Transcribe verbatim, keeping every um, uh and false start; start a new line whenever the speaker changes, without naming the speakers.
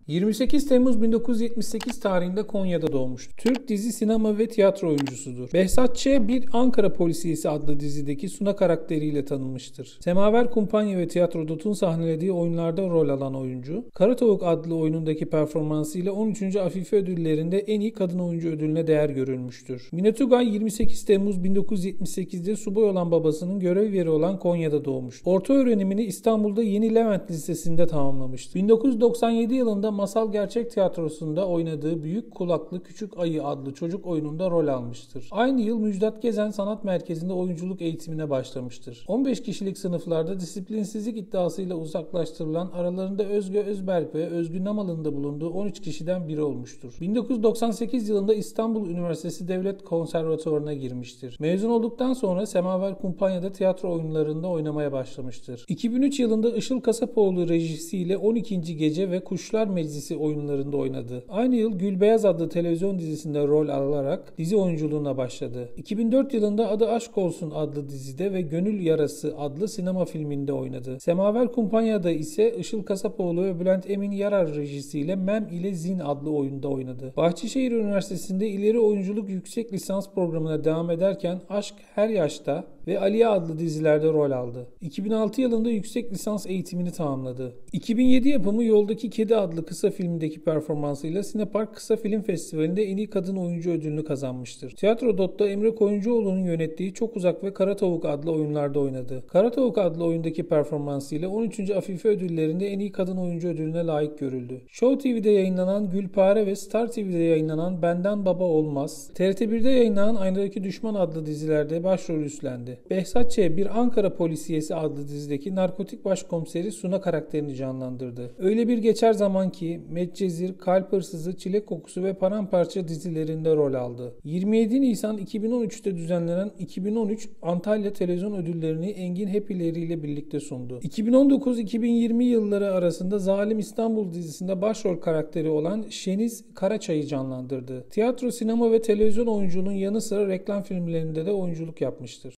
yirmi sekiz Temmuz bin dokuz yüz yetmiş sekiz tarihinde Konya'da doğmuştur. Türk dizi, sinema ve tiyatro oyuncusudur. Behzat Ç. bir Ankara Polisiyesi adlı dizideki Suna karakteriyle tanınmıştır. Semaver Kumpanya ve Tiyatrodot'un sahnelediği oyunlarda rol alan oyuncu, Kara Tavuk adlı oyunundaki performansıyla on üçüncü Afife Ödülleri'nde en iyi kadın oyuncu ödülüne değer görülmüştür. Mine Tugay yirmi sekiz Temmuz bin dokuz yüz yetmiş sekizde subay olan babasının görev yeri olan Konya'da doğmuştur. Orta öğrenimini İstanbul'da Yeni Levent Lisesi'nde tamamlamıştır. bin dokuz yüz doksan yedi yılında Masal Gerçek Tiyatrosu'nda oynadığı Büyük Kulaklı Küçük Ayı adlı çocuk oyununda rol almıştır. Aynı yıl Müjdat Gezen Sanat Merkezi'nde oyunculuk eğitimine başlamıştır. on beş kişilik sınıflarda disiplinsizlik iddiasıyla uzaklaştırılan, aralarında Özge Özberk ve Özgün Namalı'nın da bulunduğu on üç kişiden biri olmuştur. bin dokuz yüz doksan sekiz yılında İstanbul Üniversitesi Devlet Konservatuvarı'na girmiştir. Mezun olduktan sonra Semaver Kumpanya'da tiyatro oyunlarında oynamaya başlamıştır. iki bin üç yılında Işıl Kasapoğlu rejisiyle on ikinci Gece ve Kuşlar Meclisi oyunlarında oynadı. Aynı yıl Gülbeyaz adlı televizyon dizisinde rol alarak dizi oyunculuğuna başladı. iki bin dört yılında Adı Aşk Olsun adlı dizide ve Gönül Yarası adlı sinema filminde oynadı. Semaver Kumpanya'da ise Işıl Kasapoğlu ve Bülent Emin Yarar rejisiyle Mem ile Zin adlı oyunda oynadı. Bahçeşehir Üniversitesi'nde ileri oyunculuk yüksek lisans programına devam ederken Aşk Her Yaşta ve Aliye adlı dizilerde rol aldı. iki bin altı yılında yüksek lisans eğitimini tamamladı. iki bin yedi yapımı Yoldaki Kedi adlı kısa filmdeki performansıyla Sinepark Kısa Film Festivali'nde en iyi kadın oyuncu ödülünü kazanmıştır. Tiyatrodot'ta Emre Koyuncuoğlu'nun yönettiği Çok Uzak ve Kara Tavuk adlı oyunlarda oynadı. Kara Tavuk adlı oyundaki performansıyla on üçüncü Afife Ödülleri'nde en iyi kadın oyuncu ödülüne layık görüldü. Show T V'de yayınlanan Gülpare ve Star T V'de yayınlanan Benden Baba Olmaz, T R T bir'de yayınlanan Aynadaki Düşman adlı dizilerde başrol üstlendi. Behzat Ç. bir Ankara Polisiyesi adlı dizideki narkotik başkomiseri Suna karakterini canlandırdı. Öyle bir geçer zaman ki, Medcezir, Kalp Hırsızı, Çilek Kokusu ve Paramparça dizilerinde rol aldı. yirmi yedi Nisan iki bin on üçte düzenlenen iki bin on üç Antalya Televizyon Ödülleri'ni Engin Hepileri ile birlikte sundu. iki bin on dokuz iki bin yirmi yılları arasında Zalim İstanbul dizisinde başrol karakteri olan Şeniz Karaçay'ı canlandırdı. Tiyatro, sinema ve televizyon oyunculuğunun yanı sıra reklam filmlerinde de oyunculuk yapmıştır.